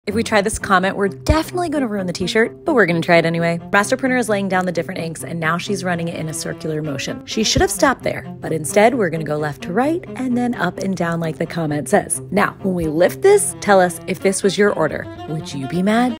If we try this comment, we're definitely going to ruin the t-shirt, but we're going to try it anyway. Master Printer is laying down the different inks, and now she's running it in a circular motion. She should have stopped there, but instead we're going to go left to right and then up and down like the comment says. Now, when we lift this, tell us if this was your order. Would you be mad?